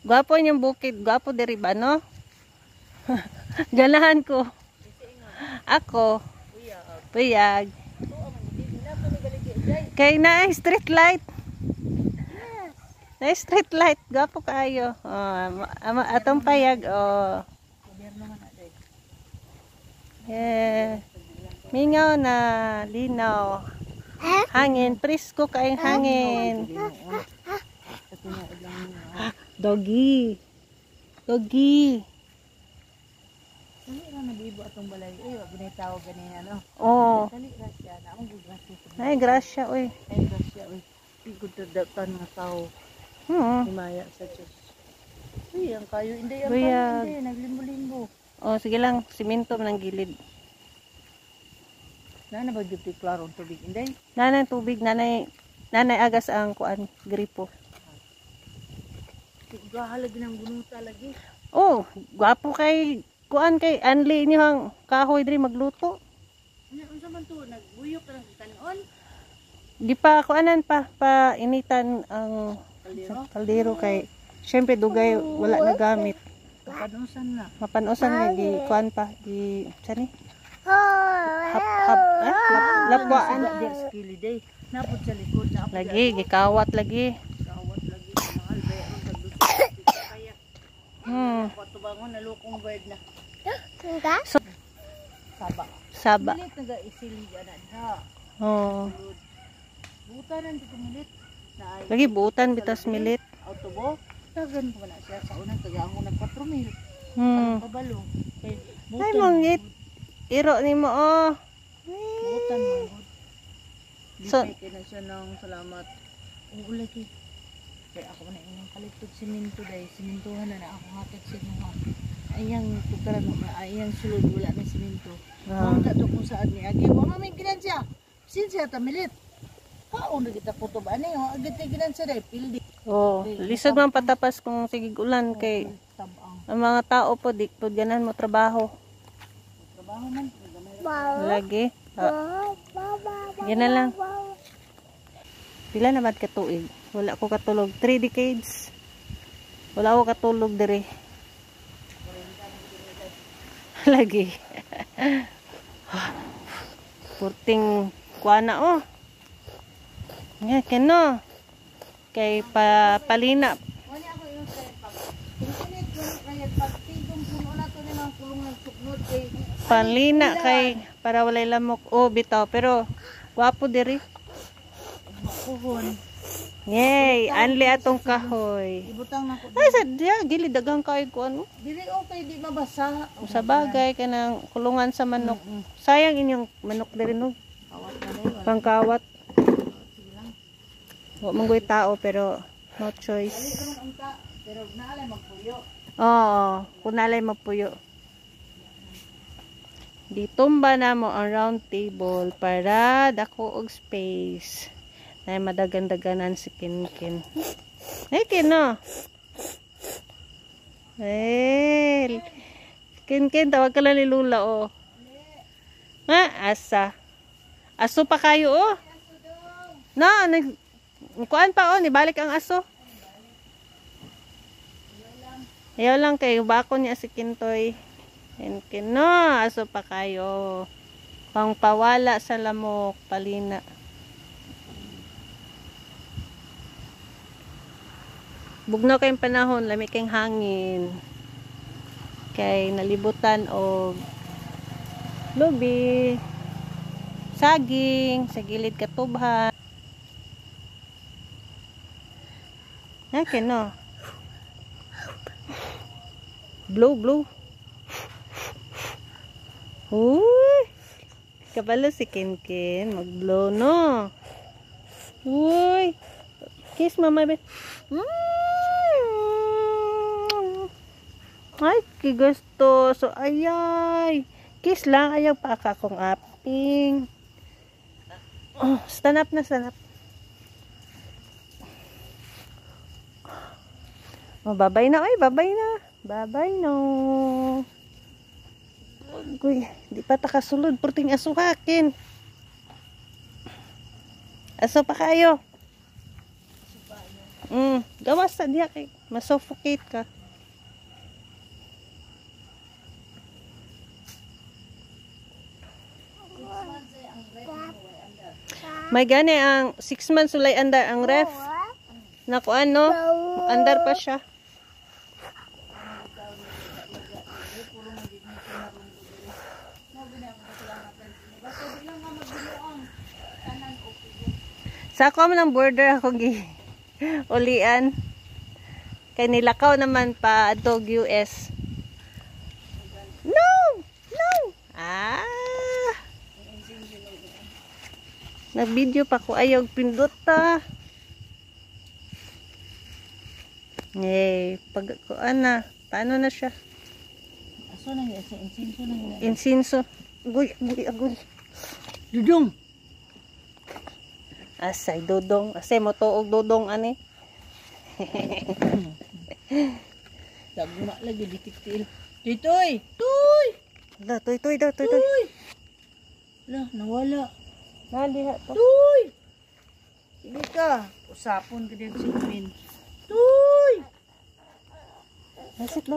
Gwapo yung bukid. Gwapo diri ba, no? Ganahan ko. Ako. Puyag. Kay na street light. Na street light. Gwapo kayo. Atong payag. Oh. Yeah. Mingaw na. Linaw. Hangin. Presko kaing hangin. Doggy. Doggy. Dali na nabibo atong balay. Wag ginitawag ganina, no? Oo. Dali grasya na akong grasya. Ay, grasya, uy. Ay grasya, uy. Igod to datan nga tao. Himaya sa Diyos. Uy, ang kayo hindi ang kayo hindi naglimbo-limbo. Oh, sige lang, simento man ang gilid. Na ba gyud klaro ang tubig inday? Nanay tubig, nanay agas ang kuan gripo. Gahalag ng gunuta lagi. Oh, gwapo kay kuan kay anli niyo ang kahoy diri magluto. Unsa man to nagbuyok ka ng kanon? Di pa kuanan pa initan ang kaldero kay syempre dugay wala na gamit. Mapanusan na. Mapanusan nga gi kuan pa gi sani? Lapuan. Di skili day. Napod sa likod na ako. Lagi gikawat lagi. Kawat lagi mahal bayaron sa duso kaya. Patubangon na lukong bird na. So, Saba. Milit nga isili ana ha. Oh. Butanan dito milit. Lagi buutan bitas milit. Autobo. Tagan ko na siya sa unang taga-ang unang 4,000. Pabalo. Ay mongit. Iro ni mo oh. Butan mo. So, Di na siya ng salamat. Ulay kay. Kaya ako na inyong kalitog siminto dahil simintuhan na ako hatag sinuha. Ayang tukaran mo, ayang sulod wala na siminto. Kung tato kung saan ni Agi, wala may ginansya. Sinsya tamilit. Kaon na kita kutob. Ano yung agad na ginansya dahil pildi. oh, lisod man patapas kung sige ulan kay ang mga tao po di po ganan mo trabaho. Trabaho man. Lagi. Yan na lang. Pila na bad ka tuig? Wala ko katulog. 3 decades. Wala ko katulog dire. Lagi. Purting kuana oh. Nga keno. Kay palina. Wala ako yung pagpunit kaya pagtigong puno na to ni mga kulungan suknod kay Palina kay para walay lamok. Oh bitaw pero wapo diri. makuhon. Yay, anli atong kahoy. Ibutang na ko. Ay sadya gili dagang kahoy ko ano. Dili okay di mabasa. Sa bagay kanang kulungan sa manok. Sayang inyong manok diri no. Kawat na dayon. Pangkawat. Wa manggoy tao pero no choice. Pero naalay magpuyo. Oo, kunalay magpuyo. Ditumba na mo ang round table para dako og space. Nay madagan-daganan si Kinkin. Ay kino. Eh. Kinkin tawag ka lang ni Lula oh. Ha, asa. Aso pa kayo oh. No, kuan pa oh, nibalik ang aso. Ayaw lang kay bako niya si Kintoy. Kinkin no, aso pa kayo. Pangpawala sa lamok, palina. Bugnaw kayong panahon, lami kayong hangin. Kay nalibutan og lubi, saging, sa gilid katubhan. Nakin no. Blow. Uy! Kabalo si Kinkin, mag-blow no. Uy! Kiss mama bet. Ay, kigasto. So, ayay. Kiss lang. Ayaw pa akong aping. Oh, stand up na, stand up. Oh, babay na. Ay, babay na. Babay no. Uy, di pa takasulod. Purting aso hakin. Aso pa kayo. Gawas sa diha kay masuffocate ka. May gani ang 6 months ulay andar ang ref. Naku ano, andar pa siya. Sa ako ng border ako gi ulian. Kay nilakaw naman pa adtog US. No! No! Nag-video pa ko ayog pindot ta. Pag na, paano na siya? Aso na sa insinso na nila. Insinso. Agoy. Dudong. Asay dudong, asay mo tuog dudong ani. Dagma lagi ditiktil. Tuy. Tuy. Da, toy. Lah, nawala. Naliha to. Tuy. Sige ka. Usapon ka din si Queen. Tuy. Sit down.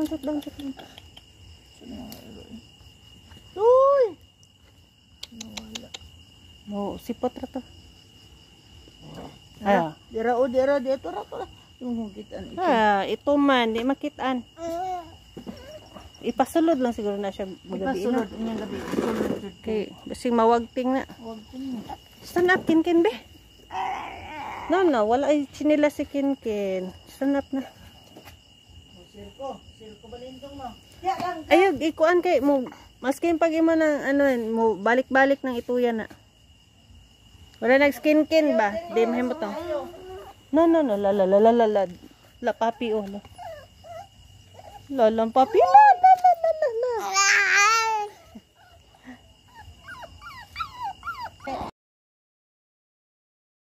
Tuy. Nawala. Mo sipot ra to. Dira dito ra to. Yung hugitan ito. Ito man, di makitaan. Ipasulod lang siguro na siya magabi. Ipasulod niya gabi. Sulod. Okay, basi mawagting na. Huwag din. Stand up, Kinkin, be. No, wala ay chinila si Kinkin. Stand up na. Sirko balintong mo. Ya lang. Ayog, ikuan kay mo. Maskin pag imo ng ano, mo balik-balik ng ituya na. Wala nag-skinkin ba? Di mo to. No, la papi oh. La papi la.